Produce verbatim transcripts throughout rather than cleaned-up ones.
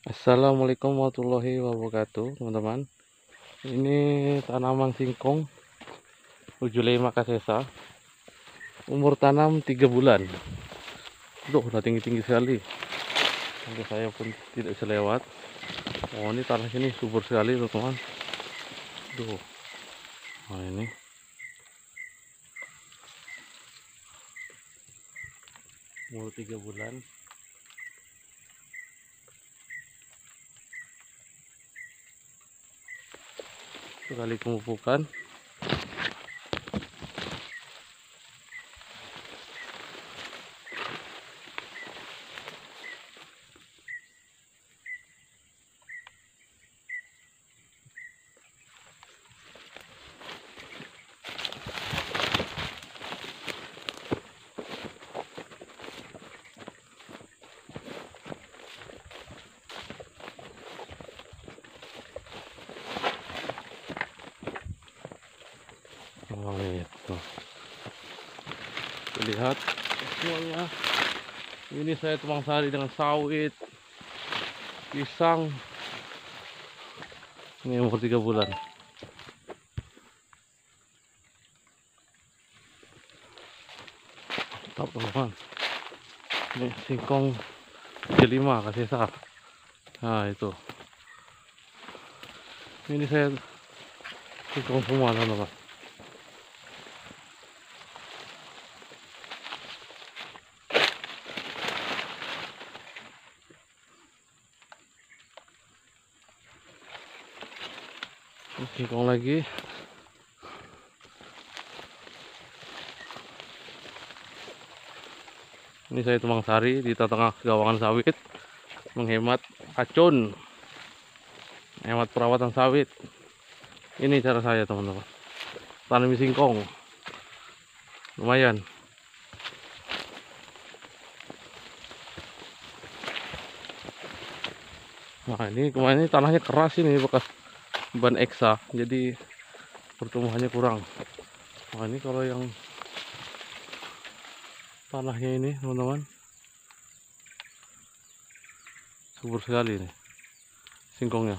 Assalamualaikum warahmatullahi wabarakatuh, teman-teman. Ini tanaman singkong Rujulema casesa. Umur tanam tiga bulan. Duh, udah tinggi-tinggi sekali. Sampai saya pun tidak bisa lewat. Oh, ini tanah sini subur sekali, teman-teman. Duh. Nah, ini. Umur tiga bulan. Sekali pemupukan. Oh, itu. Lihat semuanya. Ini saya tumpang sari dengan sawit, pisang. Ini umur tiga bulan. Top, teman-teman. Ini singkong Rujulema casesa. Nah, itu. Ini saya singkong semua, teman-teman. Singkong lagi. Ini saya tumpang sari di tengah gawangan sawit, menghemat racun, hemat perawatan sawit. Ini cara saya, teman-teman, tanam singkong. Lumayan. Nah, ini kemarin ini tanahnya keras, ini bekas ban eksa, jadi pertumbuhannya kurang. Nah, ini kalau yang tanahnya ini, teman-teman, subur sekali nih singkongnya.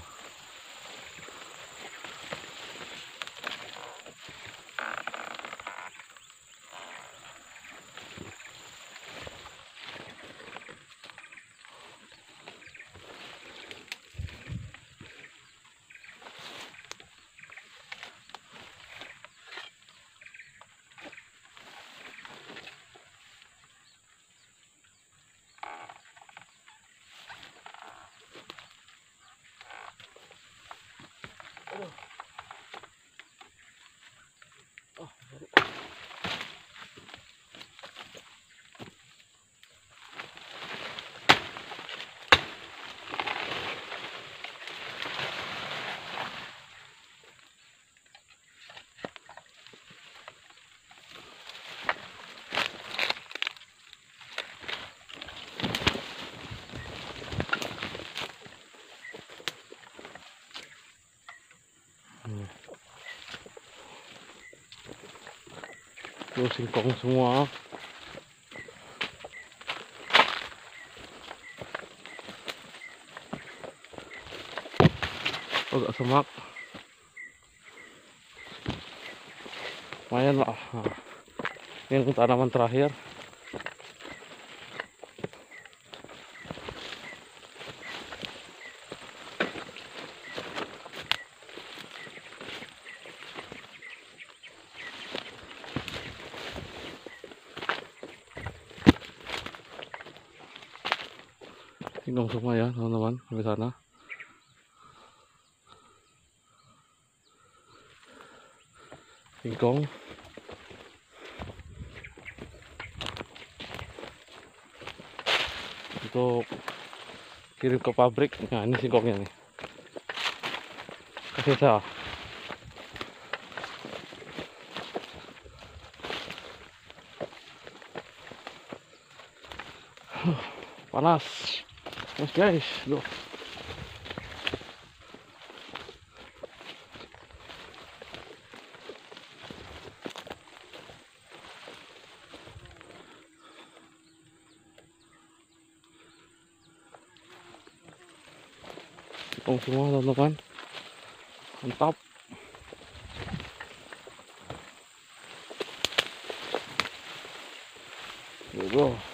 Itu singkong semua. Agak semak. Lumayan lah. Nah, ini tanaman terakhir. Singkong semua ya, teman-teman, sampai sana. Singkong. Untuk kirim ke pabrik. Nah, ini singkongnya nih. Casesa. Panas. Mas guys, loh. singkong semua teman-teman, mantap. Bro.